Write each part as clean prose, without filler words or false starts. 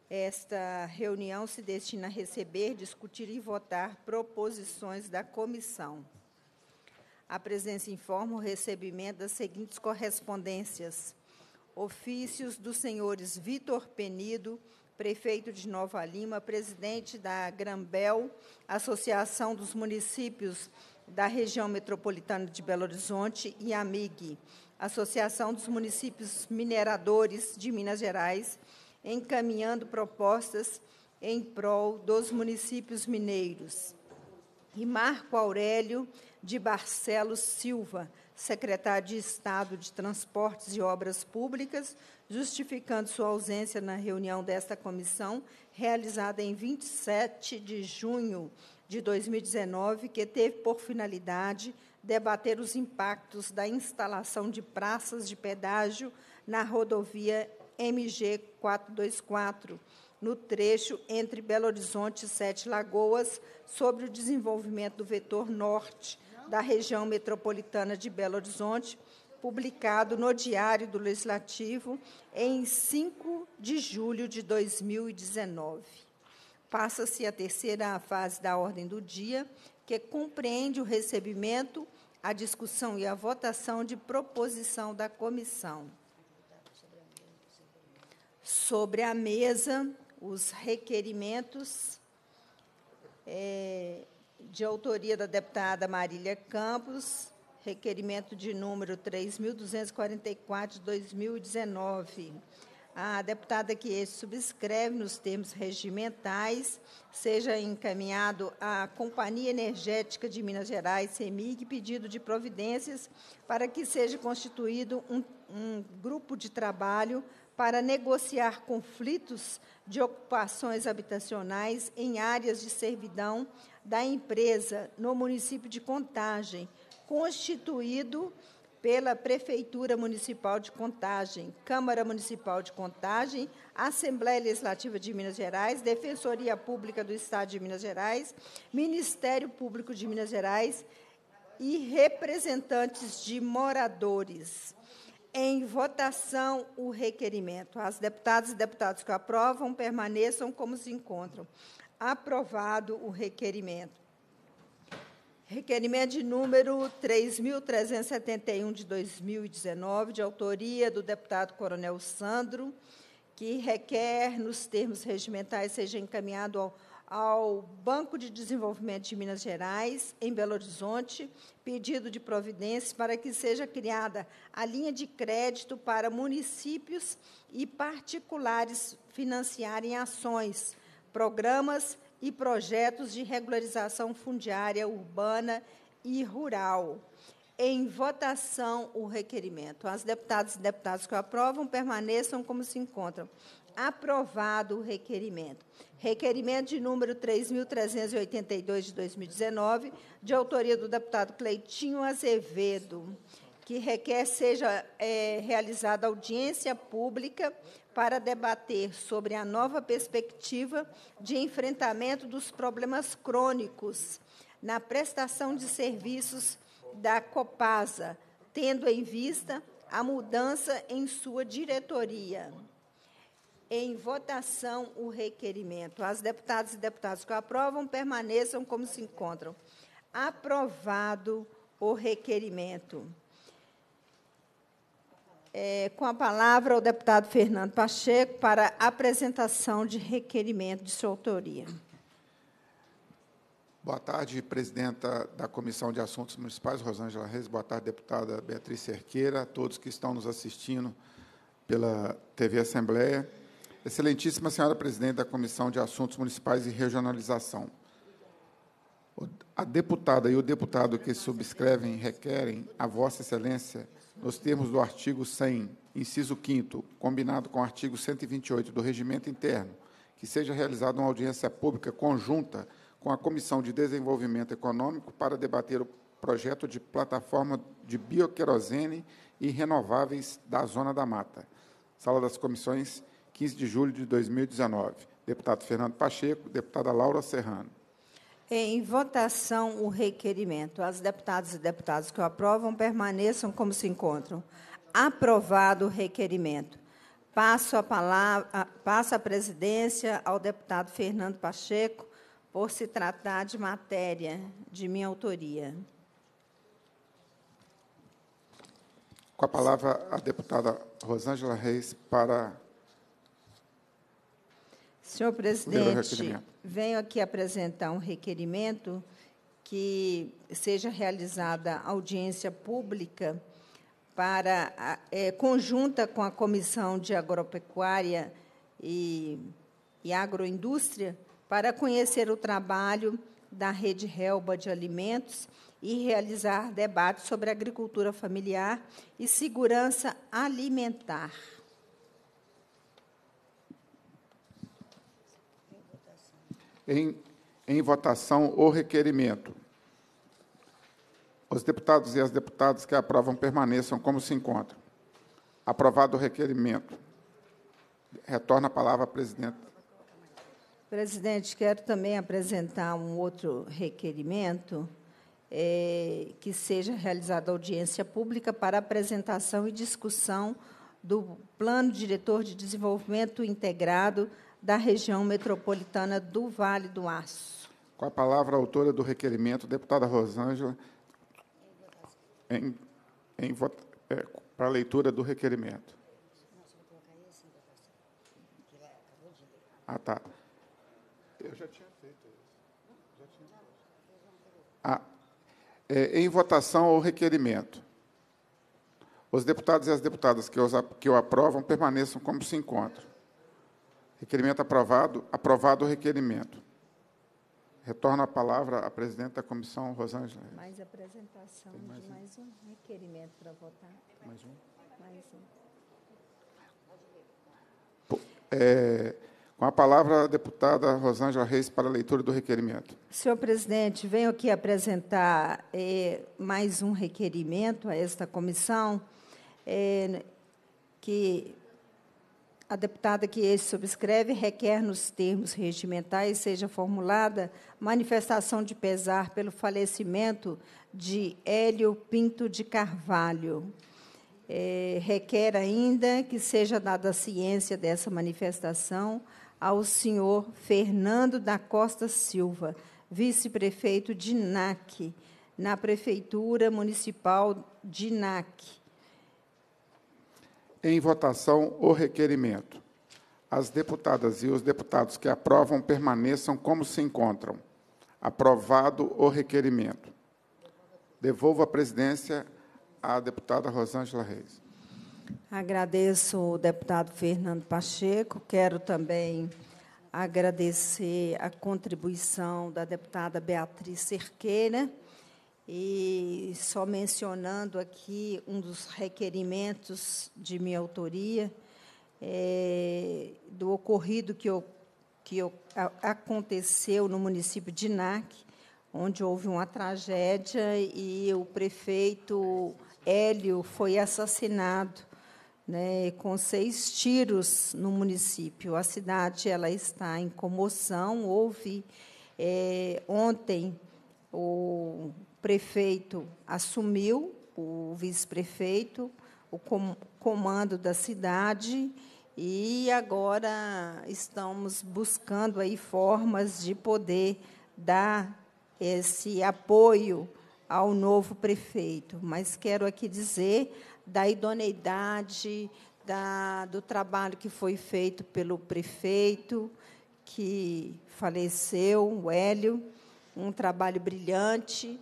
Esta reunião se destina a receber, discutir e votar proposições da comissão. A presidência informa o recebimento das seguintes correspondências. Ofícios dos senhores Vitor Penido, prefeito de Nova Lima, presidente da Grambel, Associação dos Municípios da Região Metropolitana de Belo Horizonte, e AMIG, Associação dos Municípios Mineradores de Minas Gerais, encaminhando propostas em prol dos municípios mineiros. E Marco Aurélio de Barcelos Silva, secretário de Estado de Transportes e Obras Públicas, justificando sua ausência na reunião desta comissão, realizada em 27 de junho de 2019, que teve por finalidade debater os impactos da instalação de praças de pedágio na rodovia MG 424, no trecho entre Belo Horizonte e Sete Lagoas, sobre o desenvolvimento do vetor norte da região metropolitana de Belo Horizonte, publicado no Diário do Legislativo em 5 de julho de 2019. Passa-se a terceira fase da ordem do dia, que compreende o recebimento, a discussão e a votação de proposição da comissão. Sobre a mesa, os requerimentos de autoria da deputada Marília Campos, requerimento de número 3.244, de 2019. A deputada que este subscreve, nos termos regimentais, seja encaminhado à Companhia Energética de Minas Gerais, CEMIG, pedido de providências para que seja constituído um grupo de trabalho para negociar conflitos de ocupações habitacionais em áreas de servidão da empresa no município de Contagem, constituído pela Prefeitura Municipal de Contagem, Câmara Municipal de Contagem, Assembleia Legislativa de Minas Gerais, Defensoria Pública do Estado de Minas Gerais, Ministério Público de Minas Gerais e representantes de moradores. Em votação, o requerimento. As deputadas e deputados que aprovam permaneçam como se encontram. Aprovado o requerimento. Requerimento de número 3.371, de 2019, de autoria do deputado Coronel Sandro, que requer, nos termos regimentais, seja encaminhado ao Banco de Desenvolvimento de Minas Gerais, em Belo Horizonte, pedido de providências para que seja criada a linha de crédito para municípios e particulares financiarem ações, programas e projetos de regularização fundiária urbana e rural. Em votação, o requerimento. As deputadas e deputados que o aprovam permaneçam como se encontram. Aprovado o requerimento. Requerimento de número 3.382, de 2019, de autoria do deputado Cleitinho Azevedo, que requer seja realizada audiência pública para debater sobre a nova perspectiva de enfrentamento dos problemas crônicos na prestação de serviços da Copasa, tendo em vista a mudança em sua diretoria. Em votação, o requerimento. As deputadas e deputados que o aprovam permaneçam como se encontram. Aprovado o requerimento. Com a palavra, o deputado Fernando Pacheco, para apresentação de requerimento de sua autoria. Boa tarde, presidenta da Comissão de Assuntos Municipais, Rosângela Reis. Boa tarde, deputada Beatriz Cerqueira, a todos que estão nos assistindo pela TV Assembleia. Excelentíssima senhora presidente da Comissão de Assuntos Municipais e Regionalização. A deputada e o deputado que subscrevem requerem a Vossa Excelência, nos termos do artigo 100, inciso 5º, combinado com o artigo 128 do Regimento Interno, que seja realizada uma audiência pública conjunta com a Comissão de Desenvolvimento Econômico para debater o projeto de plataforma de bioquerosene e renováveis da Zona da Mata. Sala das Comissões, 15 de julho de 2019. Deputado Fernando Pacheco, deputada Laura Serrano. Em votação, o requerimento. As deputadas e deputados que o aprovam permaneçam como se encontram. Aprovado o requerimento. Passo a presidência ao deputado Fernando Pacheco, por se tratar de matéria de minha autoria. Com a palavra, a deputada Rosângela Reis para Senhor ler o presidente, requerimento. venho aqui apresentar um requerimento que seja realizada audiência pública para conjunta com a Comissão de Agropecuária e Agroindústria para conhecer o trabalho da Rede Relba de Alimentos e realizar debates sobre agricultura familiar e segurança alimentar. Em votação o requerimento. Os deputados e as deputadas que aprovam permaneçam como se encontram. Aprovado o requerimento. Retorna a palavra à presidenta. Presidente, quero também apresentar um outro requerimento, que seja realizada audiência pública para apresentação e discussão do Plano Diretor de Desenvolvimento Integrado da Região Metropolitana do Vale do Aço. Com a palavra, a autora do requerimento, deputada Rosângela, para a leitura do requerimento. Ah, tá. Eu já tinha feito isso. Em votação o requerimento. Os deputados e as deputadas que o aprovam permaneçam como se encontram. Requerimento aprovado. Aprovado o requerimento. Retorno a palavra à presidente da comissão, Rosângela. Mais apresentação de mais um requerimento para votar. Mais um? Mais um. Com a palavra, a deputada Rosângela Reis para a leitura do requerimento. Senhor presidente, venho aqui apresentar mais um requerimento a esta comissão, que a deputada que subscreve requer, nos termos regimentais, seja formulada manifestação de pesar pelo falecimento de Hélio Pinto de Carvalho. Requer ainda que seja dada ciência dessa manifestação ao senhor Fernando da Costa Silva, vice-prefeito de INAC, na Prefeitura Municipal de INAC. Em votação o requerimento. As deputadas e os deputados que aprovam permaneçam como se encontram. Aprovado o requerimento. Devolvo a presidência à deputada Rosângela Reis. Agradeço o deputado Fernando Pacheco. Quero também agradecer a contribuição da deputada Beatriz Cerqueira, e só mencionando aqui um dos requerimentos de minha autoria, do ocorrido que aconteceu no município de INAC, onde houve uma tragédia e o prefeito Hélio foi assassinado, né, com 6 tiros no município. A cidade ela está em comoção. Houve, ontem, o prefeito assumiu, o vice-prefeito, o comando da cidade, e agora estamos buscando aí formas de poder dar esse apoio ao novo prefeito. Mas quero aqui dizer da idoneidade do trabalho que foi feito pelo prefeito, que faleceu, o Hélio, um trabalho brilhante,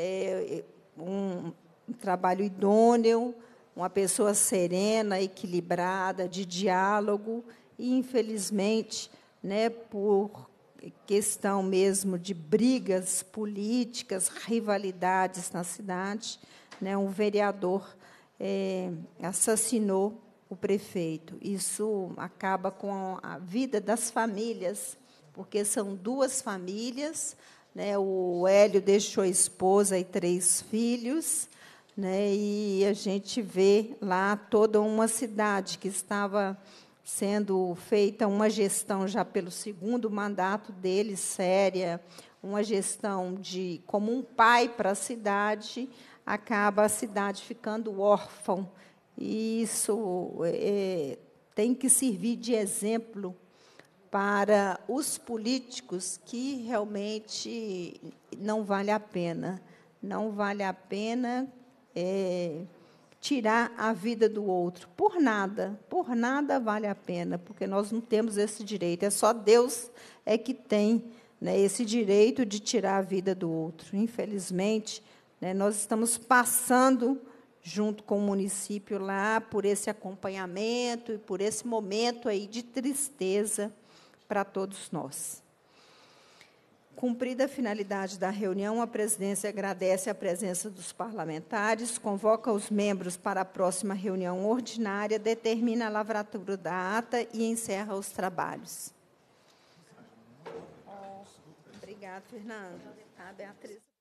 um trabalho idôneo, uma pessoa serena, equilibrada, de diálogo, e, infelizmente, né, por questão mesmo de brigas políticas, rivalidades na cidade, né, um vereador assassinou o prefeito. Isso acaba com a vida das famílias, porque são 2 famílias, né? O Hélio deixou a esposa e 3 filhos, né? E a gente vê lá toda uma cidade que estava sendo feita uma gestão já pelo 2º mandato dele, séria, uma gestão como um pai para a cidade, acaba a cidade ficando órfã. E isso tem que servir de exemplo para os políticos que realmente não vale a pena. Não vale a pena tirar a vida do outro. Por nada vale a pena, porque nós não temos esse direito. É só Deus que tem, né, esse direito de tirar a vida do outro. Infelizmente, né, nós estamos passando, junto com o município lá, por esse acompanhamento e por esse momento aí de tristeza para todos nós. Cumprida a finalidade da reunião, a presidência agradece a presença dos parlamentares, convoca os membros para a próxima reunião ordinária, determina a lavratura da ata e encerra os trabalhos. Obrigada, Fernando. A Beatriz.